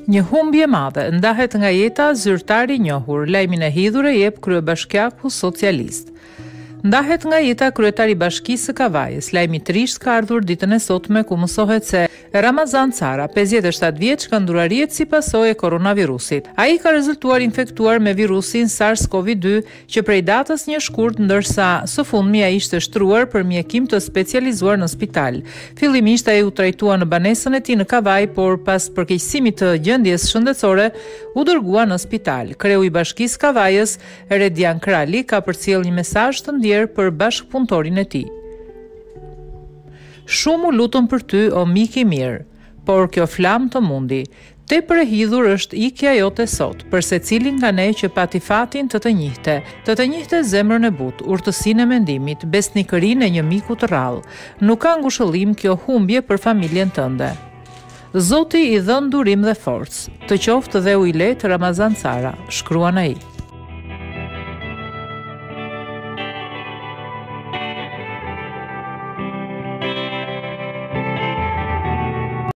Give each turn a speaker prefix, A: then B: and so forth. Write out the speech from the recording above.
A: Një humbje madhe ndahet nga jeta zyrtari i njohur, lajmin e hidhur e jep kryebashkiaku socialist. Ndahet nga jeta kryetari i Bashkisë së Kavajës, lajmi i trisht ka ardhur ditën e sotme ku mësohet se Ramazan Cara, 57 vjeç, ka ndurariet si pasojë e koronavirusit. Ai ka rezultuar infektuar me virusin SARS-CoV-2 që prej datës 1 shkurt, ndërsa së fundmi ai ishte shtruar për mjekim të specializuar në spital. Fillimisht ai u trajtua në banesën e tij në Kavaj, por pas përkeqësimit të gjendjes shëndetësore u dërgua në spital. Kreu i Bashkisë Kavajës, Redian Krali, ka përcjell një mesazh të ndjerë për bashkëpunëtorin e tij. Shumë u lutëm për ty, o mik i mirë, por kjo flamë të mundi. Tepër e hidhur është ikja jote sot, për secilin nga ne që pati fatin të të njihte zemrën e butë, urtësinë e mendimit, besnikërinë e një miku të rrallë. Nuk ka ngushëllim kjo humbje për familjen tënde. Zoti i dhënë durim dhe forcë. Të qoftë dhe u i letë Ramazan Cara, shkruan ai.